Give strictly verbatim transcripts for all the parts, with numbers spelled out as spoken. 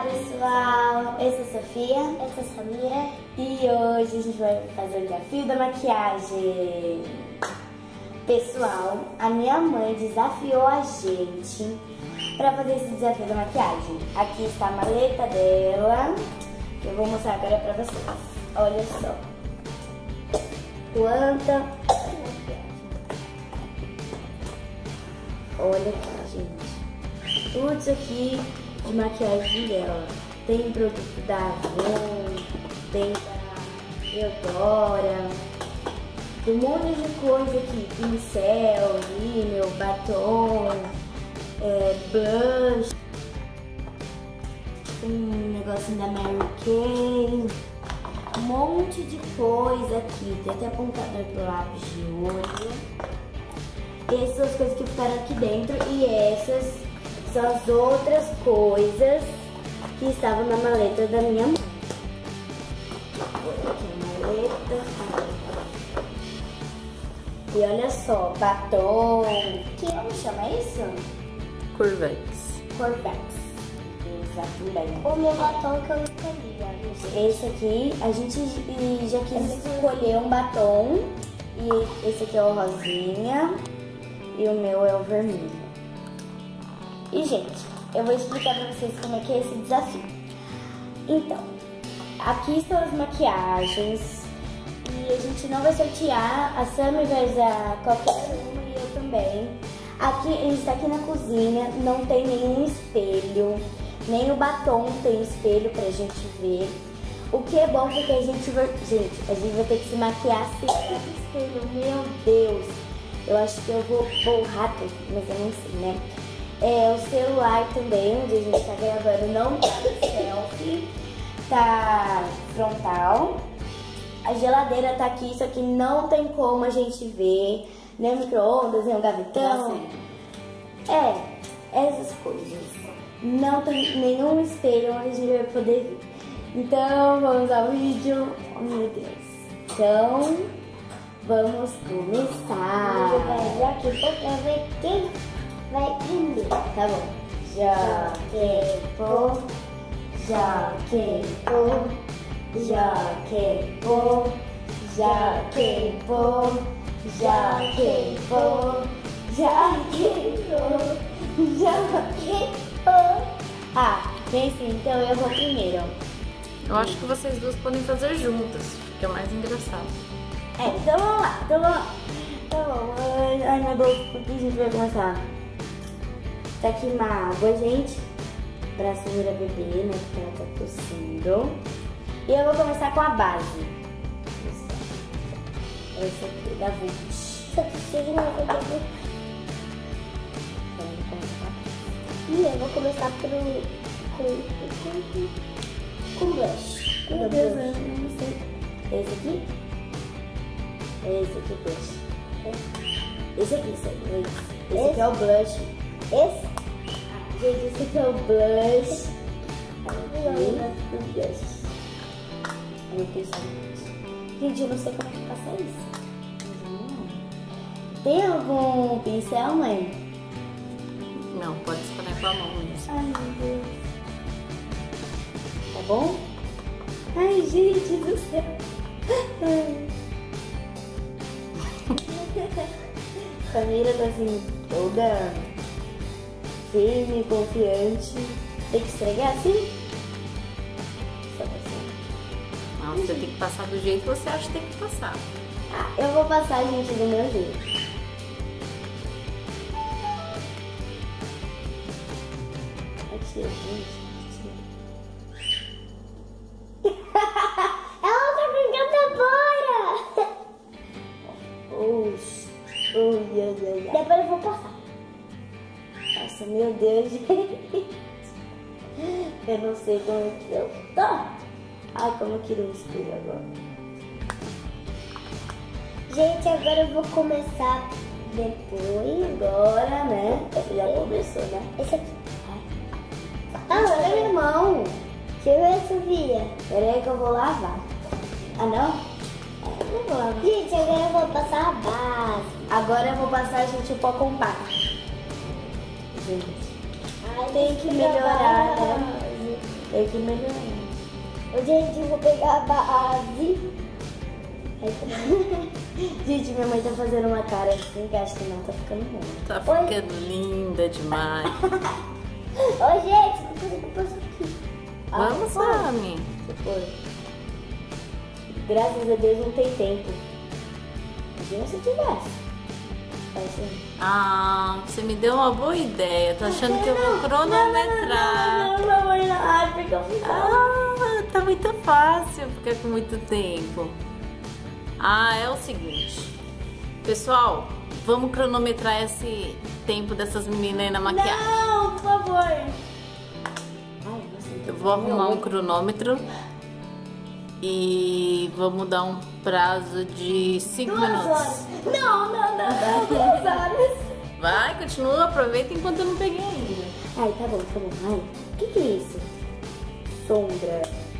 Olá pessoal, eu sou a Sofia, eu sou a Samira e hoje a gente vai fazer o desafio da maquiagem. Pessoal, a minha mãe desafiou a gente para fazer esse desafio da maquiagem. Aqui está a maleta dela, que eu vou mostrar agora para vocês. Olha só quanta maquiagem. Olha aqui, gente. Tudo isso aqui de maquiagem dela. Tem produto da Avon, tem da Eudora, tem um monte de coisa aqui. Pincel, rímel, batom, é, blush, um negocinho da Mary Kay, um monte de coisa aqui. Tem até apontador pro lápis de olho. Essas são as coisas que ficaram aqui dentro e essas são as outras coisas que estavam na maleta da minha mãe. Aqui a maleta. E olha só, batom. Que como chama isso? Corvex. Corvex. Exatamente. O meu batom que eu escolhi, ó. Esse aqui, a gente já quis escolher um batom. E esse aqui é o rosinha. E o meu é o vermelho. E, gente, eu vou explicar pra vocês como é que é esse desafio. Então, aqui estão as maquiagens. E a gente não vai sortear. A Sammy vai usar qualquer uma e eu também. Aqui, a gente tá aqui na cozinha. Não tem nenhum espelho. Nem o batom tem espelho pra gente ver. O que é bom porque a gente vai... Gente, a gente vai ter que se maquiar sem espelho. Meu Deus! Eu acho que eu vou borrar tudo, mas eu não sei, né? É, o celular também, onde a gente tá gravando, não tá selfie, tá frontal. A geladeira tá aqui, só que não tem como a gente ver, nem o micro-ondas, nem o gavetão. É, essas coisas. Não tem nenhum espelho onde a gente vai poder ver. Então, vamos ao vídeo. Oh, meu Deus. Então, vamos começar. Eu vou aqui pra ver quem vai primeiro. Tá bom. Já queimou, já queimou, já queimou, já queimou, já queimou, já queimou, já queimou. Ah, bem sim, então eu vou primeiro. Eu acho que vocês duas podem fazer juntas, fica mais engraçado. É, então vamos lá, então vamos lá. Tá bom, ai, ai meu Deus, por que a gente vai começar? Tá aqui uma água, gente, pra Samira beber, né, porque ela tá tossindo. E eu vou começar com a base. Essa aqui, da Vult. Só que seja uma coisa aqui. Então eu vou começar com a base. E eu vou começar pro... com... com... com blush. Meu Deus, eu não sei. Esse aqui? Esse aqui, blush. Esse aqui, esse, esse, esse aqui é o blush. Esse? Gente, esse aqui é o blush. Aqui, o blush. Eu pensei, gente, eu não sei como é que passa isso. Tem algum pincel, mãe? Não, pode escolher com a mão mesmo. Ai, meu Deus. Tá bom? Ai, gente do céu. Ai. Samira tá assim, toda firme, confiante. Tem que esfregar assim? Só assim. Não, você tem que passar do jeito que você acha que tem que passar. Ah, eu vou passar, gente, do meu jeito. Aqui, gente. Ela tá brincando fora! Oxi. Oh, Deus, Deus, Deus. Depois eu vou passar. Nossa, meu Deus, gente. Eu não sei como que eu tô. Ai, como eu queria um espelho agora. Gente, agora eu vou começar depois. Agora, né? Já começou, né? Esse aqui. Ah, olha minha mão. Deixa eu ver, Sofia. Pera aí que eu vou lavar. Ah, não? É, eu não vou lavar. Gente, agora eu vou passar a base. Agora eu vou passar, gente, o pó compacto. Gente, Ai, tem que melhorar, né? aqui melhor. Ô, gente, eu vou pegar a base. Gente, minha mãe tá fazendo uma cara assim que acho que não tá ficando bom. Tá ficando linda demais. Ô, gente, depois eu passo aqui. Vamos, Sami. Foi. Graças a Deus não tem tempo. Imagina se tivesse. Assim. Ah, você me deu uma boa ideia. Tô achando que eu vou cronometrar. Não, não, não, não, não, ai, porque eu fiz. Ah, tá muito fácil ficar com muito tempo. Ah, é o seguinte. Pessoal, vamos cronometrar esse tempo dessas meninas aí na maquiagem. Não, por favor. Ai, Eu vou arrumar um cronômetro e vamos dar um prazo de cinco Duas minutos. horas. Não, não, não, não, duas horas. Vai, continua, aproveita enquanto eu não peguei ainda. Ai, tá bom, tá bom. Ai, o que que é isso? Sombra.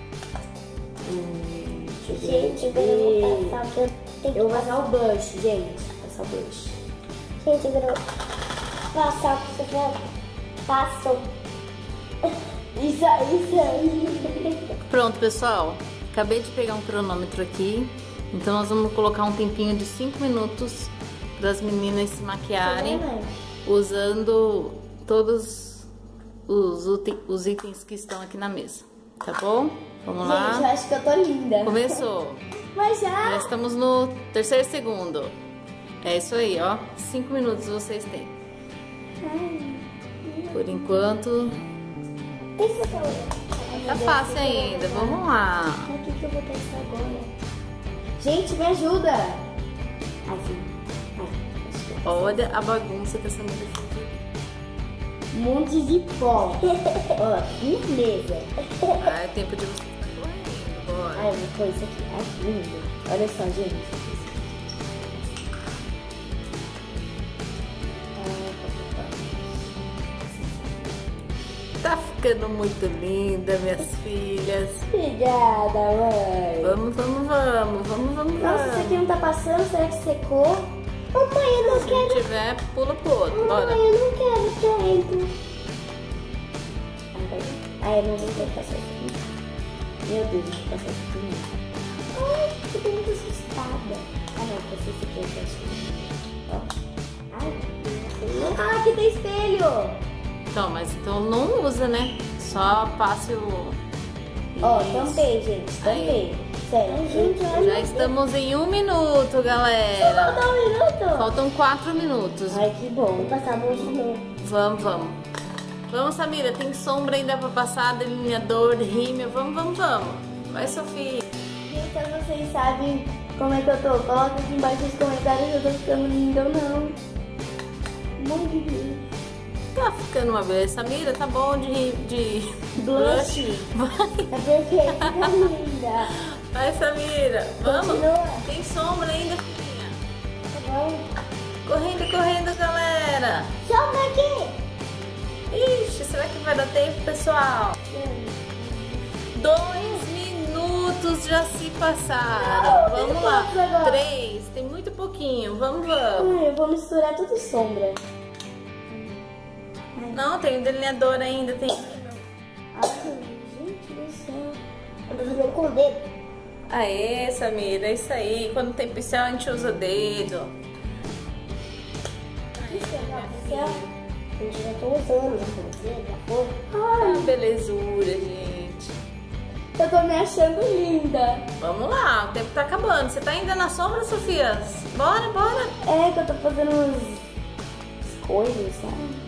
Hum, deixa eu ver. Gente, agora eu vou passar o que eu tenho que Eu vou passar o blush, gente. Passar o blush. Gente, agora eu vou passar o que você já passou. Isso aí, isso aí. Pronto, pessoal. Acabei de pegar um cronômetro aqui. Então nós vamos colocar um tempinho de cinco minutos para as meninas se maquiarem usando todos os, os itens que estão aqui na mesa. Tá bom? Vamos lá. Gente, eu acho que eu tô linda. Começou. Mas já. Já estamos no terceiro segundo. É isso aí, ó. Cinco minutos vocês têm. Por enquanto, Deixa eu olhar. tá fácil ainda. Vamos lá. Mas o que que eu vou testar agora? Gente, me ajuda. Assim. Ai, acho que eu- Olha a bagunça que essa mulher fez. Um monte de pó. Ó, firmeza. Ah, é tempo de você estar correndo. Bora. Ai, eu vou pôr isso aqui. Ai, que lindo. Olha só, gente. Tá ficando muito linda, minhas filhas. Obrigada, mãe. Vamos, vamos, vamos, vamos, vamos, Nossa, isso aqui vamos. não tá passando? Será que secou? Mamãe, eu não Se não quero. tiver, pula pro outro. Bora. Mamãe, eu não quero tempo. Ai, eu não vou ter passar isso aqui. Meu Deus, eu vou passar isso aqui. Ai, eu tô muito assustada. Ah, não, passei isso aqui, eu acho. Ó. Ai, meu Deus. Ah, aqui tem espelho. Então, mas então não usa, né? Só passe o... Ó, Isso. tampei, gente. Tampei. Sério. Gente, olha. Já estamos em um minuto, galera. Falta um minuto. Faltam quatro minutos. Ai, que bom. Vou passar a mão de novo. Vamos, vamos. Vamos, Samira. Tem sombra ainda pra passar, delineador, rímel. Vamos, vamos, vamos. Vai, Sofia. Gente, se vocês sabem como é que eu tô, coloca aqui embaixo nos comentários se eu tô ficando linda ou não. Muito lindo. Tá ficando uma beleza. Samira, tá bom de... de... Blush. Vai. Tá perfeito, tá linda. Vai, Samira. Vamos. Continua. Tem sombra ainda, filhinha. Tá bom? Correndo, correndo, galera. Sombra aqui. Ixi, será que vai dar tempo, pessoal? Dois minutos já se passaram. Não, tem Vamos lá. quantos agora? Três. Tem muito pouquinho. Vamos, vamos. Ai, eu vou misturar tudo sombra. Não, tem o delineador ainda. Tem... Ai, gente do céu. Eu tô fazendo com o dedo. Aê, Samira, é isso aí. Quando tem pincel, a gente usa o dedo. Eu já tô usando, já com o dedo, já foi. Ah, belezura, gente. Eu tô me achando linda. Vamos lá, o tempo tá acabando. Você tá ainda na sombra, Sofia? Bora, bora. É que eu tô fazendo umas coisas, sabe?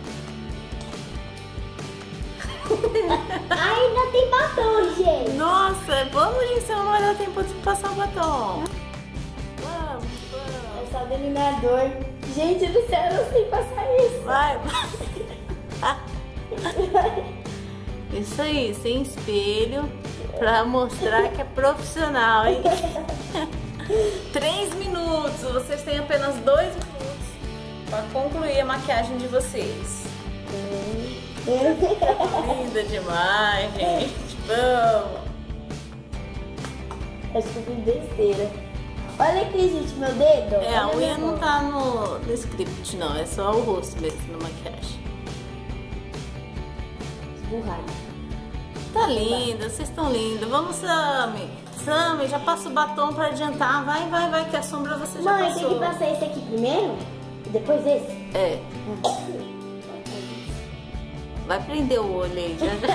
Ainda tem batom, gente. Nossa, vamos, gente, senão não vai dar tempo de passar o batom. Vamos, vamos. É só delineador. Gente do céu, eu não sei passar isso. Vai. Isso aí, sem espelho, pra mostrar que é profissional, hein? Três minutos, vocês têm apenas dois minutos pra concluir a maquiagem de vocês. Linda demais, gente. Vamos. Acho que eu fiz besteira. Olha aqui, gente, meu dedo. É, a Olha unha minha não mão. tá no, no script, não. É só o rosto mesmo na maquiagem. Esburrado. Tá linda, vocês estão lindas. Vamos, Sammy. Sammy, já passa o batom pra adiantar. Vai, vai, vai, que a sombra você já Mãe, passou. tem que passar esse aqui primeiro e depois esse? É. Vai prender o olho aí, já já.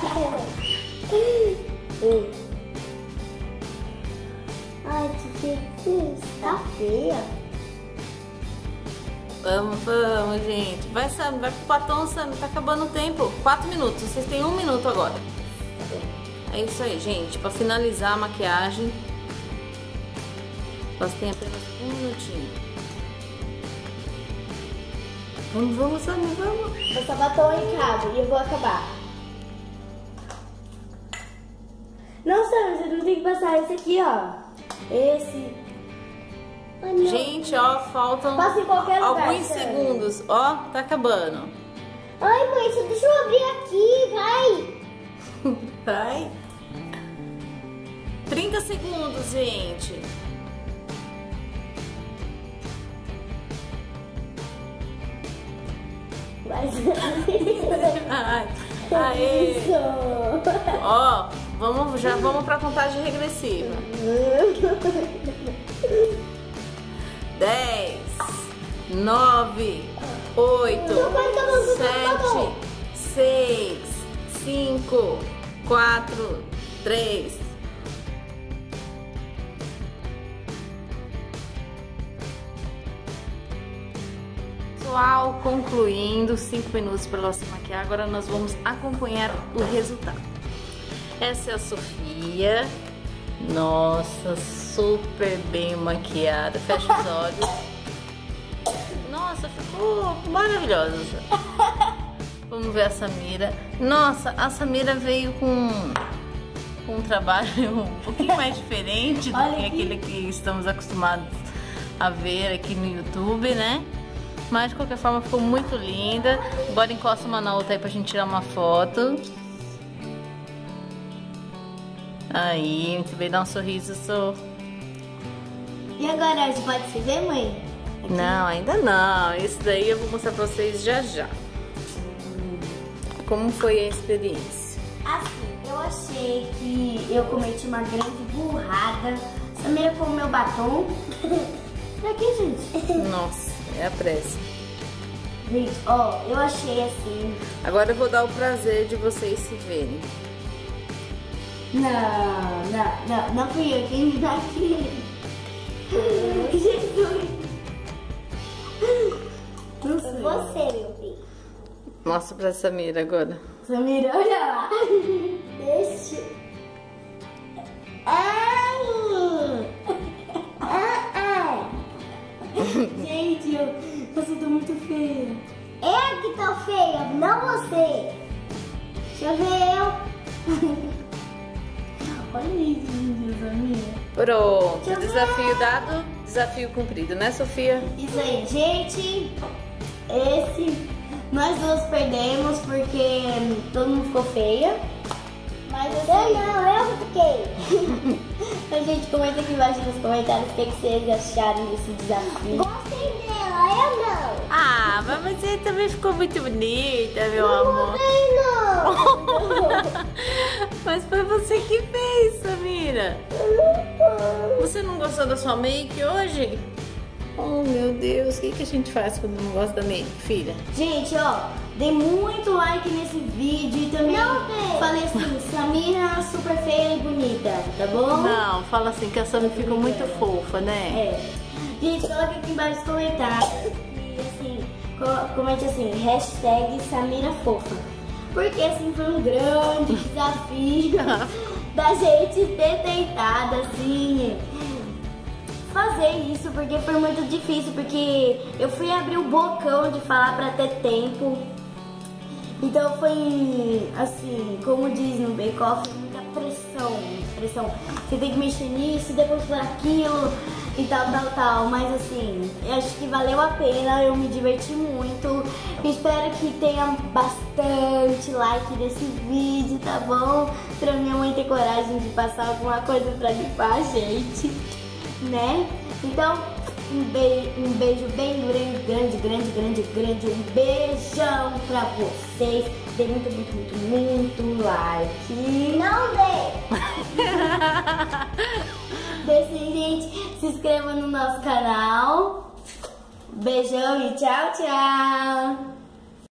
Ai, que feio. Tá feia. Vamos, vamos, gente. Vai, Sammy, vai pro batom, Sammy. Tá acabando o tempo. Quatro minutos. Vocês têm um minuto agora. É isso aí, gente. Pra finalizar a maquiagem, nós temos apenas um minutinho. Vamos, vamos, Sammy, vamos. Passar batom em casa e eu vou acabar. Não, Sam, você não tem que passar esse aqui, ó. Esse. Ai, não. Gente, ó, faltam Passa em qualquer lugar, alguns Sam. segundos. Ó, tá acabando. Ai, mãe, só deixa eu abrir aqui, vai. Vai. trinta segundos, gente. Vai. Ai, aê. Isso. Ó, vamos, já vamos pra contagem regressiva. dez, nove, oito, Não vai acabar, não vai acabar. sete, seis, cinco, quatro, três. Pessoal, concluindo cinco minutos para ela se maquiar, agora nós vamos acompanhar o resultado. Essa é a Sofia. Nossa, super bem maquiada. Fecha os olhos. Nossa, ficou maravilhosa. Vamos ver a Samira. Nossa, a Samira veio com, com um trabalho um pouquinho mais diferente do que aquele que estamos acostumados a ver aqui no YouTube, né? Mas de qualquer forma ficou muito linda. Agora encosta uma na outra aí pra gente tirar uma foto. Aí, muito bem, dá um sorriso, sou. E agora, você pode se ver, mãe? Aqui. Não, ainda não. Isso daí eu vou mostrar pra vocês já já. Como foi a experiência? Assim, eu achei que eu cometi uma grande burrada. Samira comeu batom. Pra que, gente? Nossa, é a pressa. Gente, ó, eu achei assim. Agora eu vou dar o prazer de vocês se verem. Não, não, não, não fui eu quem me dá aqui. Jesus. Não sei. Você, meu filho. Mostra pra Samira agora. Samira, olha lá. Deixa. Ai! Ai, ai. Gente, eu, você tá muito feia. Eu que tô feia, não você. Deixa eu ver eu. Olha isso, gente, Samira. Pronto, Deixa eu ver. desafio dado, desafio cumprido, né, Sofia? Isso aí, gente. Esse nós duas perdemos porque todo mundo ficou feia. Mas eu não, eu fiquei. Então, gente, comenta aqui embaixo nos comentários o que, que vocês acharam desse desafio. Gostei dela, eu não. Ah, mas você também ficou muito bonita, meu Não amor. gostei, não. Mas foi você que fez, Samira. Você não gostou da sua make hoje? Oh, meu Deus, o que, que a gente faz quando não gosta da make, filha? Gente, ó, dei muito like nesse vídeo e também Não dei. falei assim, Samira super feia e bonita, tá bom? Não, fala assim que a Samira ficou muito fofa, né? É. Gente, coloque aqui embaixo nos comentários e assim, co- comente assim, hashtag Samira Fofa. Porque assim foi um grande desafio da gente ter tentado assim fazer isso, porque foi muito difícil, porque eu fui abrir o bocão de falar pra ter tempo. Então foi assim, como diz no Bake Off, muita pressão, muita pressão. Você tem que mexer nisso, depois por aquilo e tal, tal, tal. Mas assim, eu acho que valeu a pena, eu me diverti muito. Eu espero que tenha bastante like nesse vídeo, tá bom? Pra minha mãe ter coragem de passar alguma coisa pra limpar a gente, né? Então, um beijo, um beijo bem grande, grande, grande, grande, grande. Um beijão pra vocês. dê muito, muito, muito, muito like. Não dê! Dê sim, gente. Se inscreva no nosso canal. Beijão e tchau, tchau.